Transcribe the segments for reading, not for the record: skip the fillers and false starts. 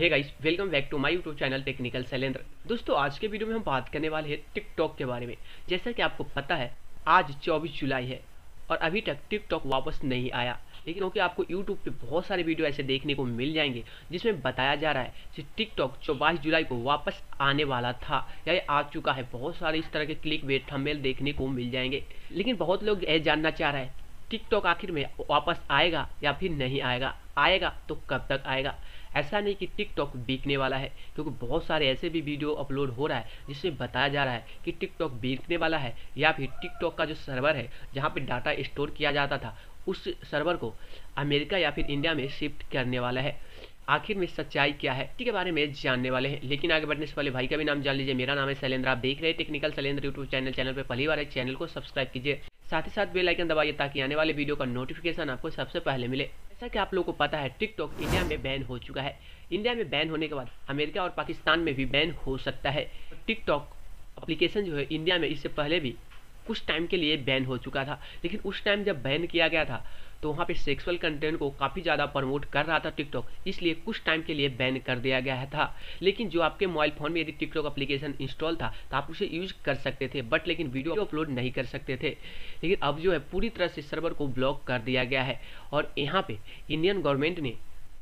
Hey guys, welcome back to my YouTube channel technical Shailendra. दोस्तों, आज के वीडियो में हम बात करने वाले हैं टिकटॉक के बारे में। जैसा कि आपको पता है, आज 24 जुलाई है और अभी तक टिकटॉक वापस नहीं आया। लेकिन क्योंकि आपको यूट्यूब पे बहुत सारे वीडियो ऐसे देखने को मिल जाएंगे जिसमें बताया जा रहा है कि टिकटॉक 24 जुलाई को वापस आने वाला था या ये आ चुका है। बहुत सारे इस तरह के क्लिक बेट थंबनेल देखने को मिल जाएंगे। लेकिन बहुत लोग ये जानना चाह रहे हैं टिकटॉक आखिर में वापस आएगा या फिर नहीं आएगा, आएगा तो कब तक आएगा। ऐसा नहीं कि टिकटॉक बिकने वाला है, क्योंकि बहुत सारे ऐसे भी वीडियो अपलोड हो रहा है जिसमें बताया जा रहा है कि टिकटॉक बिकने वाला है या फिर टिकटॉक का जो सर्वर है जहाँ पे डाटा स्टोर किया जाता था उस सर्वर को अमेरिका या फिर इंडिया में शिफ्ट करने वाला है। आखिर में सच्चाई क्या है इसके बारे में जानने वाले हैं। लेकिन आगे बढ़ने से पहले भाई का भी नाम जान लीजिए। मेरा नाम है शैलेंद्र, आप देख रहे हैं टेक्निकल शैलेंद्र यूट्यूब चैनल पे पहली बार है चैनल को सब्सक्राइब कीजिए, साथ ही साथ बेल आइकन दबाइए ताकि आने वाले वीडियो का नोटिफिकेशन आपको सबसे पहले मिले। जैसा कि आप लोगों को पता है, टिकटॉक इंडिया में बैन हो चुका है। इंडिया में बैन होने के बाद अमेरिका और पाकिस्तान में भी बैन हो सकता है। टिकटॉक एप्लीकेशन जो है इंडिया में इससे पहले भी कुछ टाइम के लिए बैन हो चुका था, लेकिन उस टाइम जब बैन किया गया था तो वहाँ पे सेक्सुअल कंटेंट को काफ़ी ज़्यादा प्रमोट कर रहा था टिकटॉक, इसलिए कुछ टाइम के लिए बैन कर दिया गया था। लेकिन जो आपके मोबाइल फ़ोन में यदि टिकटॉक एप्लीकेशन इंस्टॉल था तो आप उसे यूज़ कर सकते थे, बट लेकिन वीडियो अपलोड नहीं कर सकते थे। लेकिन अब जो है पूरी तरह से सर्वर को ब्लॉक कर दिया गया है। और यहाँ पे इंडियन गवर्नमेंट ने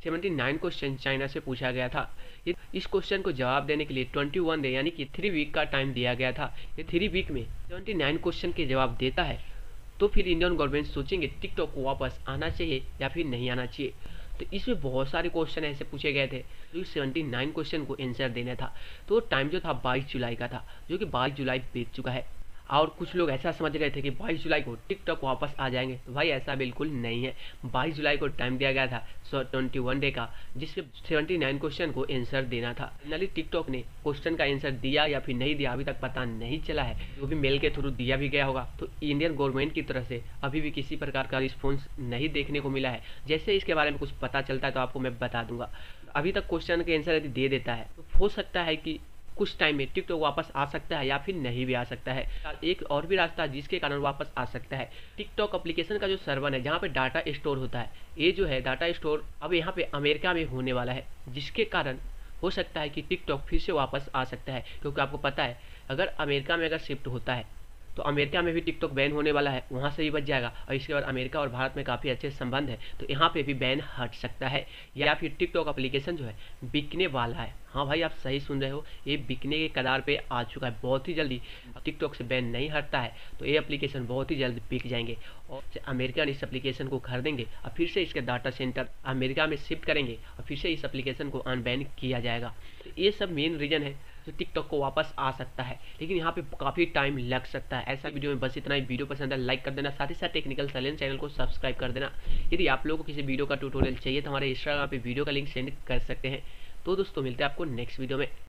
79 क्वेश्चन चाइना से पूछा गया था। इस क्वेश्चन को जवाब देने के लिए 21 डे यानी कि 3 वीक का टाइम दिया गया था। ये 3 वीक में 79 क्वेश्चन के जवाब देता है तो फिर इंडियन गवर्नमेंट सोचेंगे टिकटॉक को वापस आना चाहिए या फिर नहीं आना चाहिए। तो इसमें बहुत सारे क्वेश्चन ऐसे पूछे गए थे जो 79 क्वेश्चन को आंसर देना था। तो टाइम जो था 22 जुलाई का था, जो कि 22 जुलाई बीत चुका है। और कुछ लोग ऐसा समझ रहे थे कि 22 जुलाई को टिकटॉक वापस आ जाएंगे, तो भाई ऐसा बिल्कुल नहीं है। 22 जुलाई को टाइम दिया गया था 21 डे का, जिसमें 79 क्वेश्चन को आंसर देना था। फाइनली टिकटॉक ने क्वेश्चन का आंसर दिया या फिर नहीं दिया अभी तक पता नहीं चला है। जो भी मेल के थ्रू दिया भी गया होगा तो इंडियन गवर्नमेंट की तरफ से अभी भी किसी प्रकार का रिस्पॉन्स नहीं देखने को मिला है। जैसे इसके बारे में कुछ पता चलता है तो आपको मैं बता दूंगा। अभी तक क्वेश्चन का आंसर यदि दे देता है तो हो सकता है कि कुछ टाइम में टिकटॉक वापस आ सकता है या फिर नहीं भी आ सकता है। एक और भी रास्ता है जिसके कारण वापस आ सकता है। टिकटॉक एप्लीकेशन का जो सर्वर है जहाँ पे डाटा स्टोर होता है, ये जो है डाटा स्टोर अब यहाँ पे अमेरिका में होने वाला है, जिसके कारण हो सकता है कि टिकटॉक फिर से वापस आ सकता है। क्योंकि आपको पता है अगर अमेरिका में अगर शिफ्ट होता है तो अमेरिका में भी टिकटॉक बैन होने वाला है, वहाँ से भी बच जाएगा। और इसके बाद अमेरिका और भारत में काफ़ी अच्छे संबंध है तो यहाँ पे भी बैन हट सकता है। या फिर टिकटॉक एप्लीकेशन जो है बिकने वाला है। हाँ भाई, आप सही सुन रहे हो, ये बिकने के कगार पे आ चुका है। बहुत ही जल्दी टिकटॉक से बैन नहीं हटता है तो ये एप्लीकेशन बहुत ही जल्द बिक जाएंगे और अमेरिकन इस एप्लीकेशन को खरीदेंगे और फिर से इसके डाटा सेंटर अमेरिका में शिफ्ट करेंगे और फिर से इस एप्लीकेशन को अनबैन किया जाएगा। तो ये सब मेन रीज़न है जो टिकटॉक को वापस आ सकता है, लेकिन यहाँ पे काफ़ी टाइम लग सकता है। ऐसा वीडियो में बस इतना ही। वीडियो पसंद है लाइक कर देना, साथ ही साथ टेक्निकल शैलेंद्र चैनल को सब्सक्राइब कर देना। यदि आप लोगों को किसी वीडियो का ट्यूटोरियल चाहिए तो हमारे इंस्टाग्राम पे वीडियो का लिंक सेंड कर सकते हैं। तो दोस्तों, मिलते हैं आपको नेक्स्ट वीडियो में।